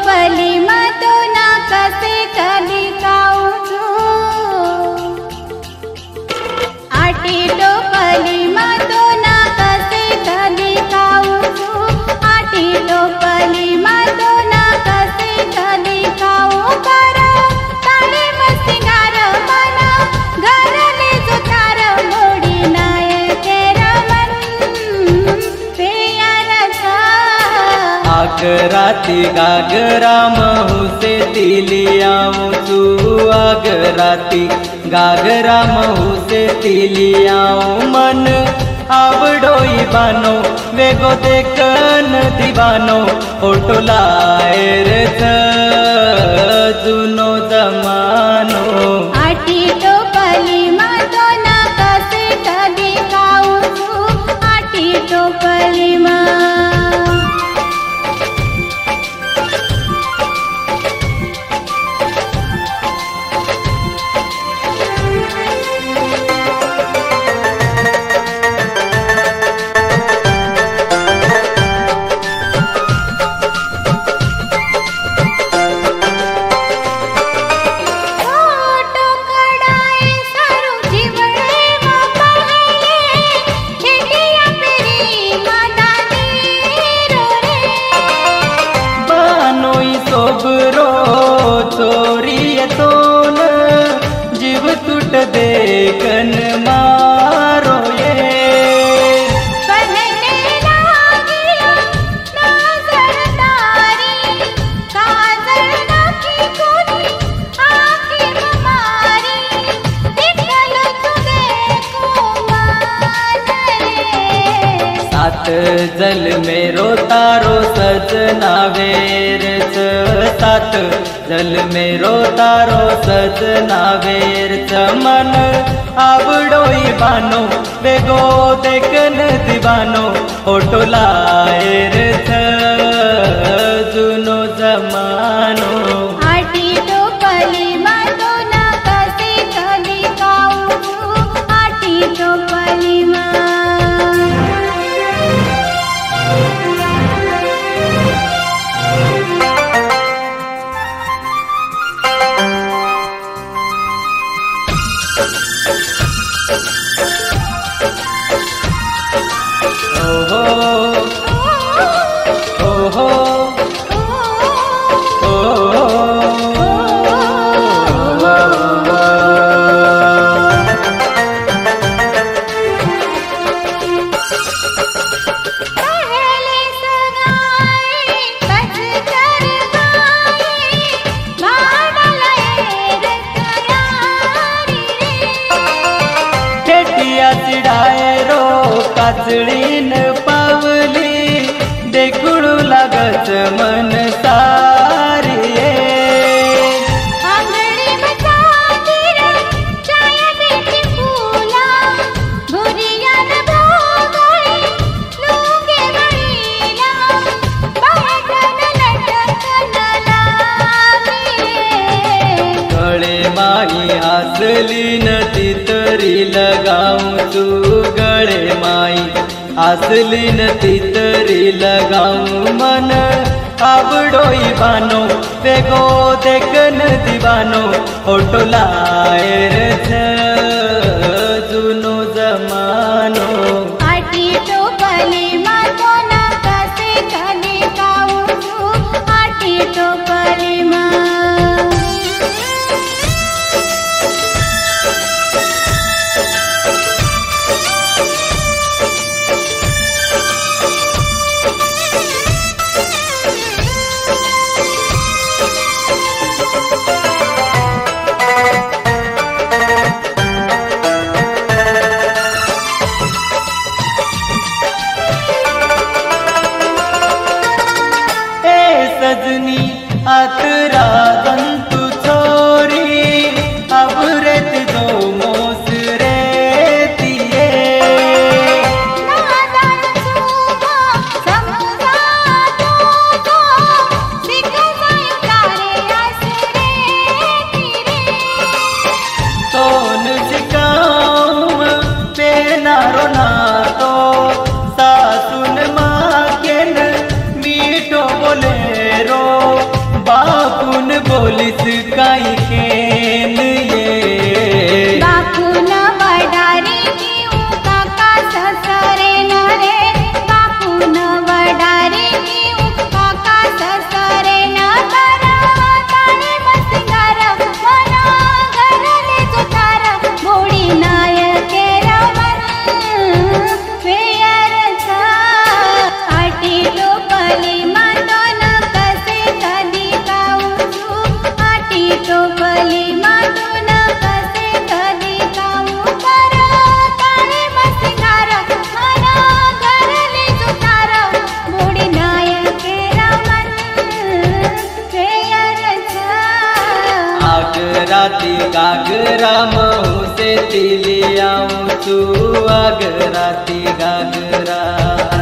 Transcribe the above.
टोपलीमा तो ना कसे कधी खाऊ आटी टोपलीमा तो ना कसे कधी खाऊ आटी टोपलीमा तो ना कसे कधी खाऊ करा तारे मस्ती गार मना घरले जो तार मोडी नाय केरमन पेयारसा आगराती गागरा महू से तिलियाऊं तू आगराती गागरा महू से तिलियाऊं मन आवडोई बानो वेगो देखन दीवानो फोटो लाएर जुनो जमानो आटी टोपलीमा तो ना कसे कधी खाऊ आटी टोपलीमा चोरी तोन जीव टूट देखन मारो ये पहले लागिया नजर तारी काजल नखी कोनी आखी हमारी दिखल तू देखो मान रे सात जल में रोता रो सजना वेर सात जल में रोता रो सजना वेर मन आवडोई बानो बेगो देखन दीवानो फोटो लाएर जुनो जमानो आटी टोपलीमा तो ना कसे कधी खाऊ आटी टोपलीमा काचळीन पावली देखुळू लागत मन सारी आंगणी मचातीर छाया देती फुला भुरियान भोगळी लुंगे बळीला बाहेरन लटकन लावी गळे माई हसली न तितरी लगाऊं तू गळे माई हसली न तितरी लगाऊं मन आवडोई बानो बेगो देखन दीवानो फोटो लाएर जुनो जमानो आटी टोपलीमा तो ना कसे कधी खाऊ आटी टोपलीमा बोलिस काई केन ये बापून वडारी घेऊ काका ससरे न रे बापून वडारी घेऊ काका ससरे न करा ताळे मस्कार मना घरले सुतार गोडी नायके रमन फेयरचा आटी टोपली मातोन कसे कधी काऊचू आटी टोपली मातोन कसे कधी काऊ करा ताळे मस्कार मना घरले सुतार गोडी नायके रमन फेयरचा आगराती गागरा महू से तिलियाऊं तू आगराती गागरा